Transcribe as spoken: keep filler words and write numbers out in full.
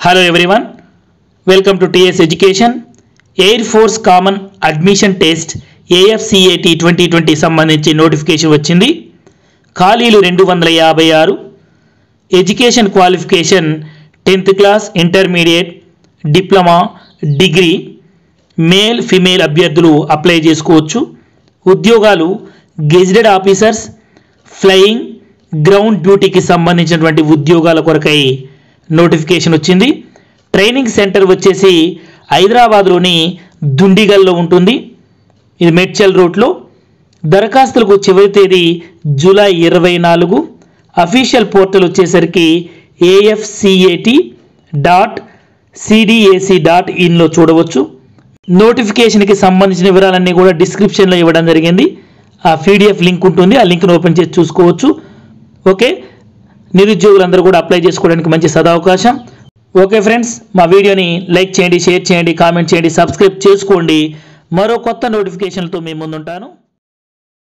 Hello everyone, welcome to T S Education. Air Force Common Admission Test A F C A T twenty twenty సంబంధించి notification వచ్చింది. ఖాళీలు రెండు వందల యాభై ఆరు. Education qualification tenth class, intermediate, diploma, degree, male female అభ్యర్థులు apply చేసుకోవచ్చు. ఉద్యోగాలు గెజిటెడ్ ఆఫీసర్స్, ఫ్లయింగ్, గ్రౌండ్ డ్యూటీకి సంబంధించినటువంటి ఉద్యోగాల కొరకై నోటిఫికేషన్ వచ్చింది. ట్రైనింగ్ సెంటర్ వచ్చేసి హైదరాబాద్లోని దుండిగల్లో ఉంటుంది. ఇది మెడ్చల్ రూట్లో. దరఖాస్తులకు చివరి తేదీ జూలై ఇరవై నాలుగు. అఫీషియల్ పోర్టల్ వచ్చేసరికి ఏఎఫ్సిఏటి డాట్ సిడిఏసి డాట్ ఇన్లో చూడవచ్చు. నోటిఫికేషన్కి సంబంధించిన వివరాలన్నీ కూడా డిస్క్రిప్షన్లో ఇవ్వడం జరిగింది. ఆ పీడిఎఫ్ లింక్ ఉంటుంది, ఆ లింక్ను ఓపెన్ చేసి చూసుకోవచ్చు. ఓకే, నిరుద్యోగులందరూ కూడా అప్లై చేసుకోవడానికి మంచి సదవకాశం. ఓకే ఫ్రెండ్స్, మా వీడియోని లైక్ చేయండి, షేర్ చేయండి, కామెంట్ చేయండి, సబ్స్క్రైబ్ చేసుకోండి. మరో కొత్త నోటిఫికేషన్లతో మీ ముందుంటాను.